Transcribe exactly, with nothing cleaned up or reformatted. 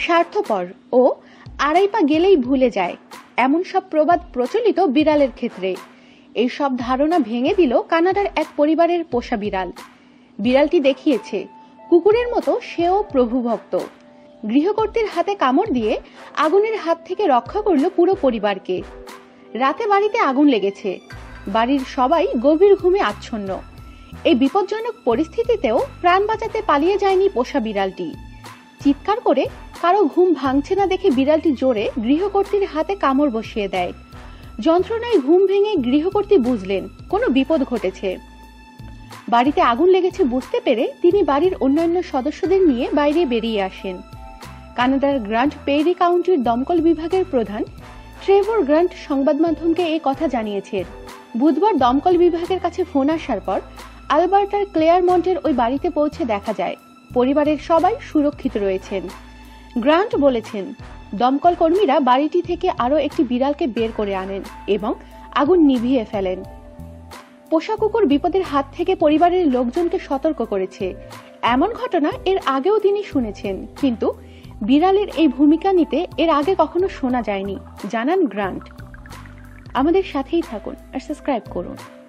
স্বার্থপর ও আড়াই পা গেলেই ভুলে যায়, এমন সব প্রবাদ প্রচলিত বিড়ালের ক্ষেত্রে। এই সব ধারণা ভেঙে দিল কানাডার এক পরিবারের পোষা বিড়াল। বিড়ালটি দেখিয়েছে কুকুরের মতো সেও প্রভুভক্ত। গৃহকর্ত্রীর হাতে কামড় দিয়ে আগুনের হাত থেকে রক্ষা করল পুরো পরিবারকে। রাতে বাড়িতে আগুন লেগেছে, বাড়ির সবাই গভীর ঘুমে আচ্ছন্ন। এই বিপজ্জনক পরিস্থিতিতেও প্রাণ বাঁচাতে পালিয়ে যায়নি পোষা বিড়ালটি। চিৎকার করে কারো ঘুম ভাঙছে না দেখে বিড়ালটি জোরে গৃহকর্ত্রীর হাতে কামড় বসিয়ে দেয়। যন্ত্রণায় ঘুম ভেঙে গৃহকর্ত্রী বুঝলেন কোনো বিপদ ঘটেছে। বাড়িতে আগুন লেগেছে বুঝতে পেরে তিনি বাড়ির অন্যান্য সদস্যদের নিয়ে বাইরে বেরিয়ে আসেন। কানাডার গ্রান্ট পেরি কাউন্টির দমকল বিভাগের প্রধান ট্রেভর গ্রান্ট সংবাদ মাধ্যমকে এই কথা জানিয়েছেন। বুধবার দমকল বিভাগের কাছে ফোন আসার পর আলবার্টার ক্লেয়ারমন্টের ওই বাড়িতে পৌঁছে দেখা যায় পরিবারের সবাই সুরক্ষিত রয়েছেন। গ্রান্ট বলেছেন, দমকল কর্মীরা বাড়িটি থেকে আরো একটি বিড়ালকে বের করে আনেন এবং আগুন নিভিয়ে ফেলেন। পোষা কুকুর বিপদের হাত থেকে পরিবারের লোকজনকে সতর্ক করেছে। এমন ঘটনা এর আগেও তিনি শুনেছেন, কিন্তু বিড়ালের এই ভূমিকা নিতে এর আগে কখনো শোনা যায়নি, জানান গ্রান্ট। আমাদের সাথেই থাকুন আর সাবস্ক্রাইব করুন।